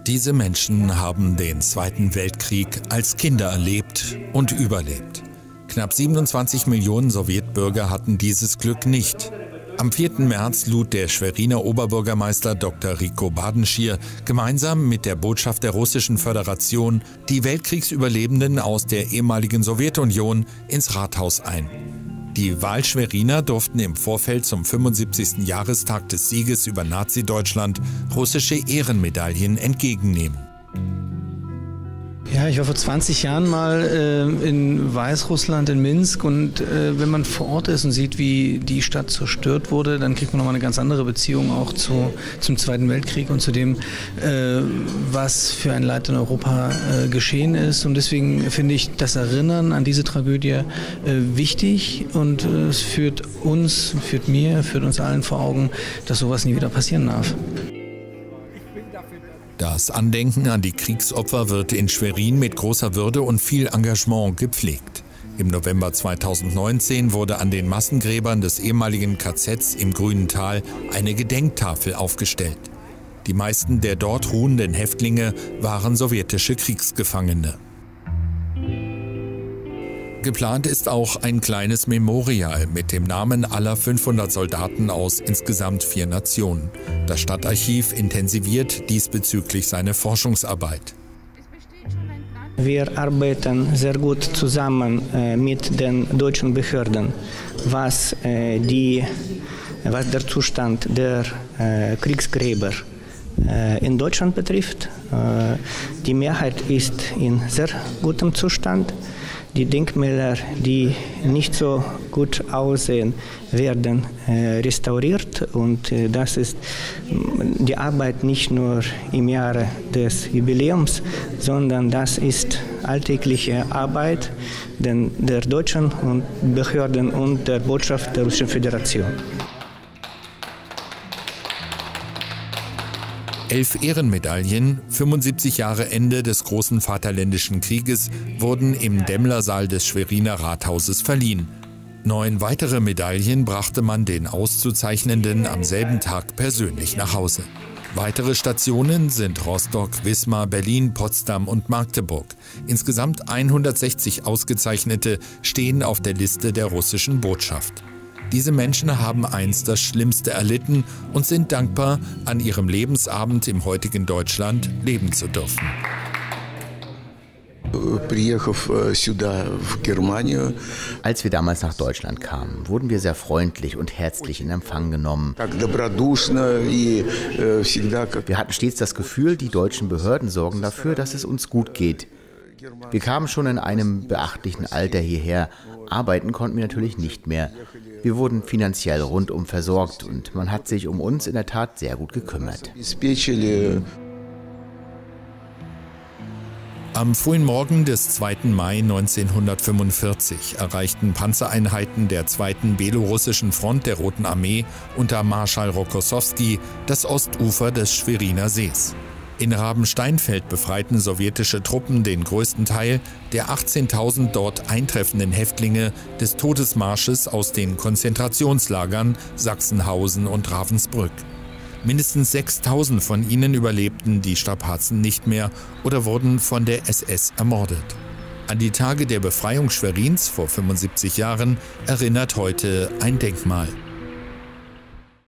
Diese Menschen haben den Zweiten Weltkrieg als Kinder erlebt und überlebt. Knapp 27 Millionen Sowjetbürger hatten dieses Glück nicht. Am 4. März lud der Schweriner Oberbürgermeister Dr. Rico Badenschir gemeinsam mit der Botschaft der Russischen Föderation die Weltkriegsüberlebenden aus der ehemaligen Sowjetunion ins Rathaus ein. Die Wahlschweriner durften im Vorfeld zum 75. Jahrestag des Sieges über Nazi-Deutschland russische Ehrenmedaillen entgegennehmen. Ja, ich war vor 20 Jahren mal in Weißrussland, in Minsk, und wenn man vor Ort ist und sieht, wie die Stadt zerstört wurde, dann kriegt man nochmal eine ganz andere Beziehung auch zum Zweiten Weltkrieg und zu dem, was für ein Leid in Europa geschehen ist. Und deswegen finde ich das Erinnern an diese Tragödie wichtig, und es führt uns allen vor Augen, dass sowas nie wieder passieren darf. Das Andenken an die Kriegsopfer wird in Schwerin mit großer Würde und viel Engagement gepflegt. Im November 2019 wurde an den Massengräbern des ehemaligen KZs im Grünen Tal eine Gedenktafel aufgestellt. Die meisten der dort ruhenden Häftlinge waren sowjetische Kriegsgefangene. Geplant ist auch ein kleines Memorial mit dem Namen aller 500 Soldaten aus insgesamt 4 Nationen. Das Stadtarchiv intensiviert diesbezüglich seine Forschungsarbeit. Wir arbeiten sehr gut zusammen mit den deutschen Behörden, was der Zustand der Kriegsgräber in Deutschland betrifft. Die Mehrheit ist in sehr gutem Zustand. Die Denkmäler, die nicht so gut aussehen, werden restauriert, und das ist die Arbeit nicht nur im Jahre des Jubiläums, sondern das ist alltägliche Arbeit der deutschen Behörden und der Botschaft der Russischen Föderation. 11 Ehrenmedaillen, 75 Jahre Ende des großen Vaterländischen Krieges, wurden im Demmler-Saal des Schweriner Rathauses verliehen. 9 weitere Medaillen brachte man den Auszuzeichnenden am selben Tag persönlich nach Hause. Weitere Stationen sind Rostock, Wismar, Berlin, Potsdam und Magdeburg. Insgesamt 160 Ausgezeichnete stehen auf der Liste der russischen Botschaft. Diese Menschen haben einst das Schlimmste erlitten und sind dankbar, an ihrem Lebensabend im heutigen Deutschland leben zu dürfen. Als wir damals nach Deutschland kamen, wurden wir sehr freundlich und herzlich in Empfang genommen. Wir hatten stets das Gefühl, die deutschen Behörden sorgen dafür, dass es uns gut geht. Wir kamen schon in einem beachtlichen Alter hierher. Arbeiten konnten wir natürlich nicht mehr. Wir wurden finanziell rundum versorgt, und man hat sich um uns in der Tat sehr gut gekümmert. Am frühen Morgen des 2. Mai 1945 erreichten Panzereinheiten der 2. Belorussischen Front der Roten Armee unter Marschall Rokossowski das Ostufer des Schweriner Sees. In Rabensteinfeld befreiten sowjetische Truppen den größten Teil der 18.000 dort eintreffenden Häftlinge des Todesmarsches aus den Konzentrationslagern Sachsenhausen und Ravensbrück. Mindestens 6.000 von ihnen überlebten die Strapazen nicht mehr oder wurden von der SS ermordet. An die Tage der Befreiung Schwerins vor 75 Jahren erinnert heute ein Denkmal.